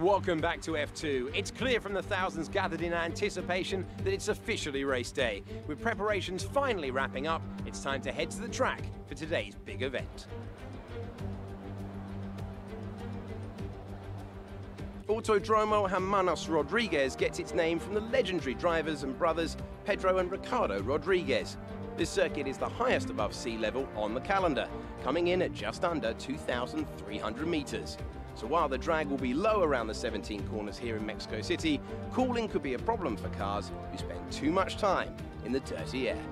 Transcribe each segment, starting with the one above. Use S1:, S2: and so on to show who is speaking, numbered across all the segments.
S1: Welcome back to F2. It's clear from the thousands gathered in anticipation that it's officially race day. With preparations finally wrapping up, it's time to head to the track for today's big event. Autodromo Hermanos Rodriguez gets its name from the legendary drivers and brothers Pedro and Ricardo Rodriguez. This circuit is the highest above sea level on the calendar, coming in at just under 2,300 meters. So while the drag will be low around the 17 corners here in Mexico City, cooling could be a problem for cars who spend too much time in the dirty air.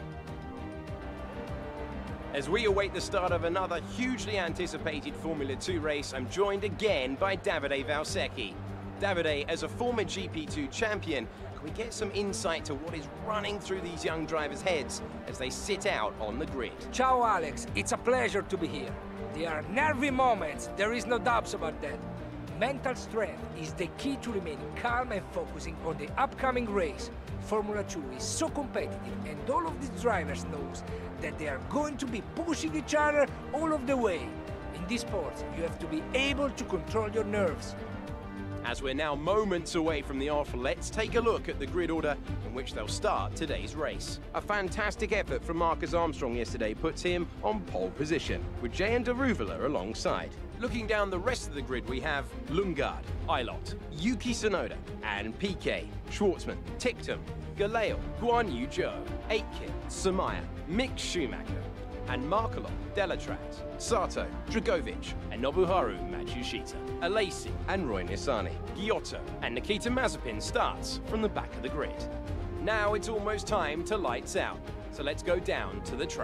S1: As we await the start of another hugely anticipated Formula 2 race, I'm joined again by Davide Valsecchi. Davide, as a former GP2 champion, can we get some insight to what is running through these young drivers' heads as they sit out on the grid?
S2: Ciao Alex, it's a pleasure to be here. There are nervy moments, there is no doubts about that. Mental strength is the key to remaining calm and focusing on the upcoming race. Formula 2 is so competitive and all of these drivers knows that they are going to be pushing each other all of the way. In this sport, you have to be able to control your nerves.
S1: As we're now moments away from the off, let's take a look at the grid order in which they'll start today's race. A fantastic effort from Marcus Armstrong yesterday puts him on pole position, with Jehan Daruvala alongside. Looking down the rest of the grid, we have Lundgaard, Eilert, Yuki Tsunoda, and Piquet, Schwartzman, Ticktum, Galeo, Guan Yu Zhou, Aitken, Samaya, Mick Schumacher, and Markelot, Delatraz, Sato, Dragovic, and Nobuharu Matsushita, Alesi, and Roy Nissany, Giotto, and Nikita Mazepin starts from the back of the grid. Now it's almost time to lights out, so let's go down to the track.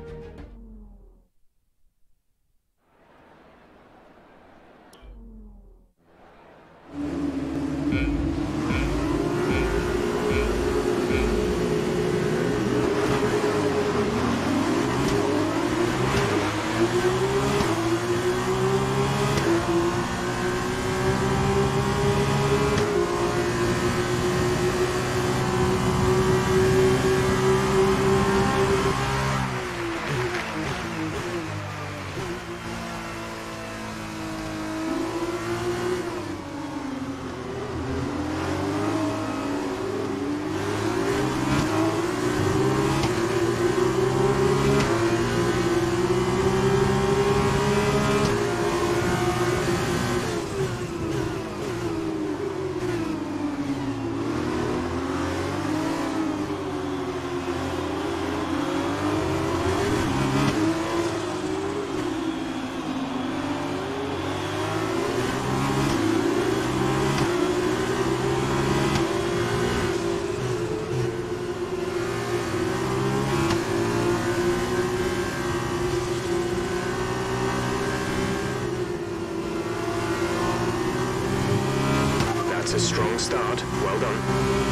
S3: A strong start. Well done.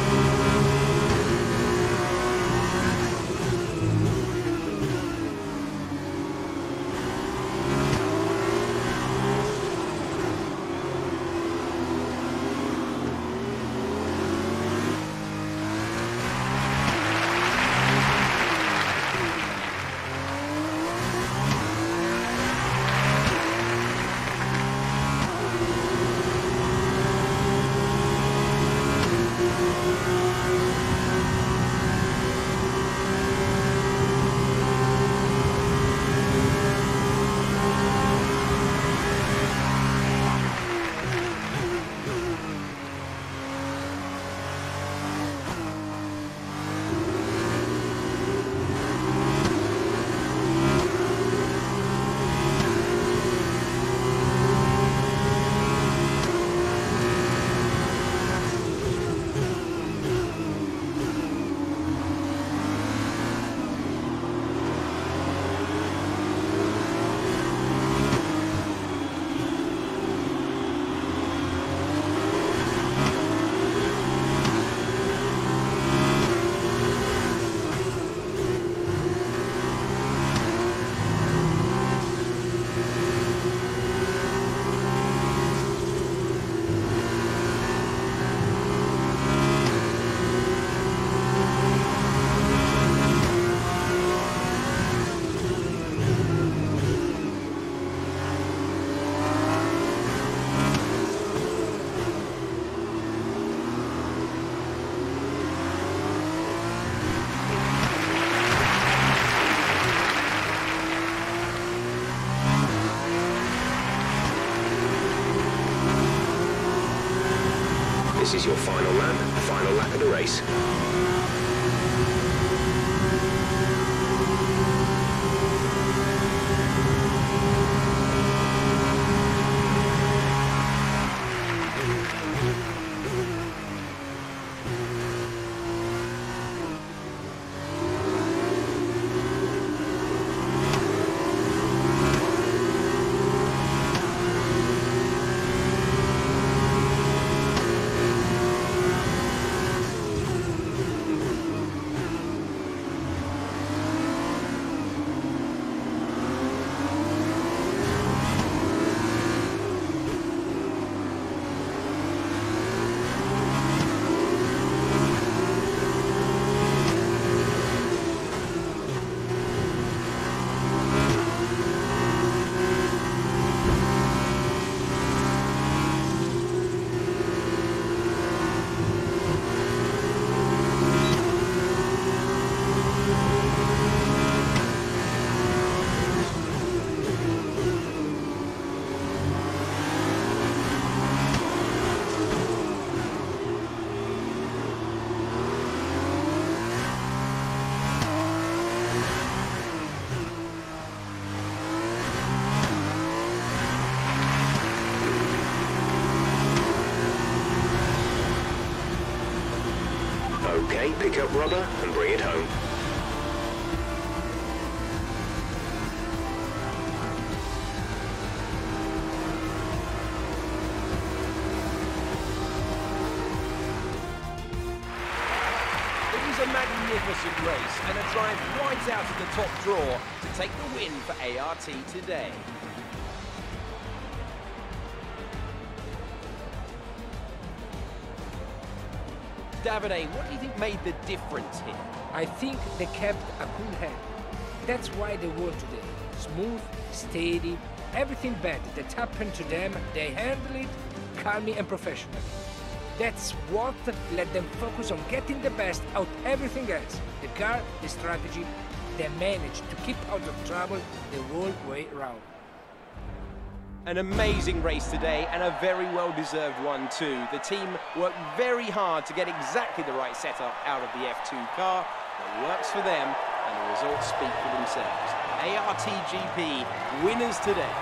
S3: This is your final lap of the race. Okay, pick up rubber and bring it home.
S1: It was a magnificent race and a drive right out of the top draw to take the win for ART today. Davide, what do you think made the difference here?
S2: I think they kept a cool head. That's why they won today. Smooth, steady, everything bad that happened to them, they handled it calmly and professionally. That's what let them focus on getting the best out of everything else. The car, the strategy, they managed to keep out of trouble the whole way around.
S1: An amazing race today, and a very well-deserved one too. The team worked very hard to get exactly the right setup out of the F2 car. It works for them, and the results speak for themselves. ARTGP winners today.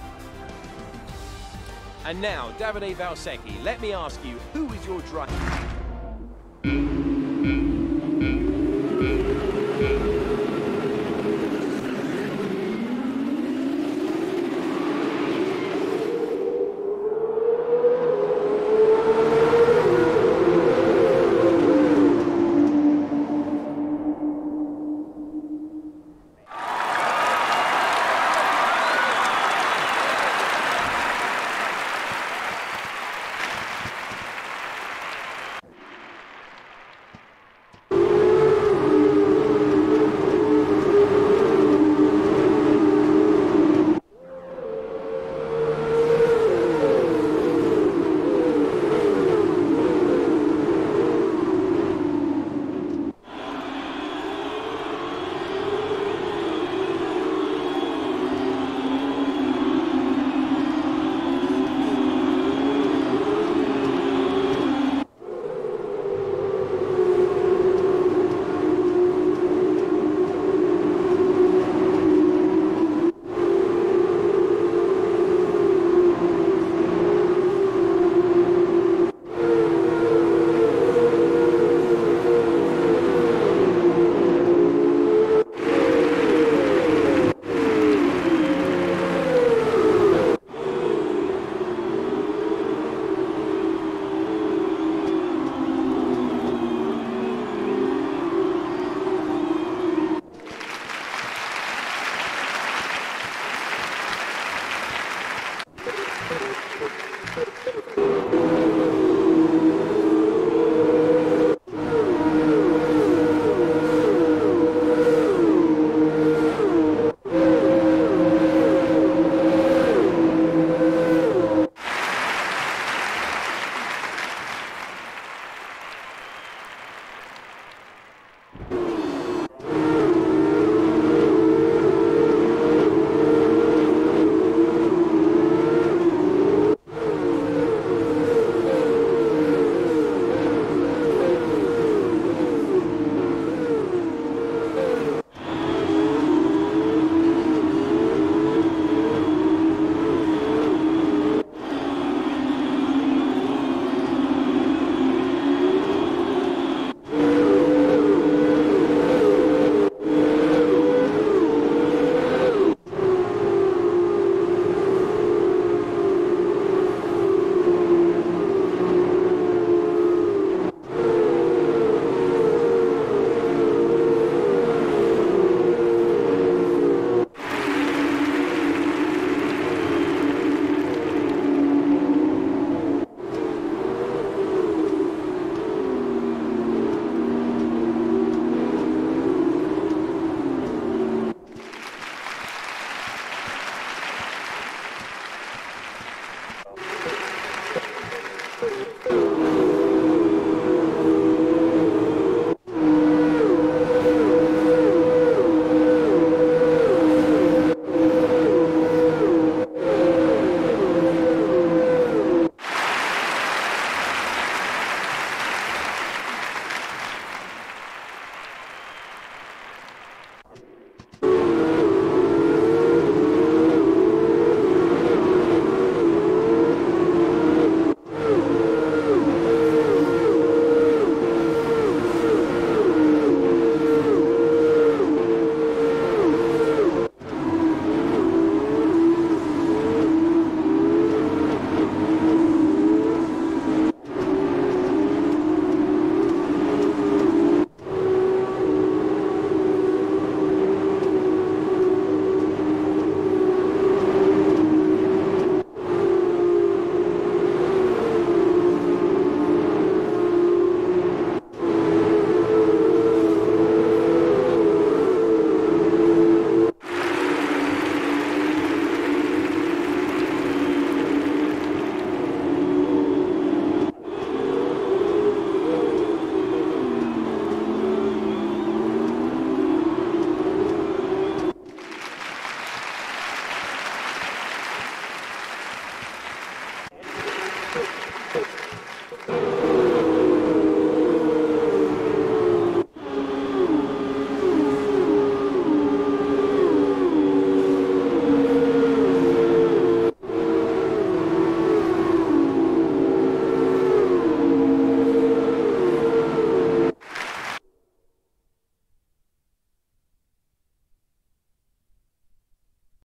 S1: And now, Davide Valsecchi, let me ask you, who is your driver?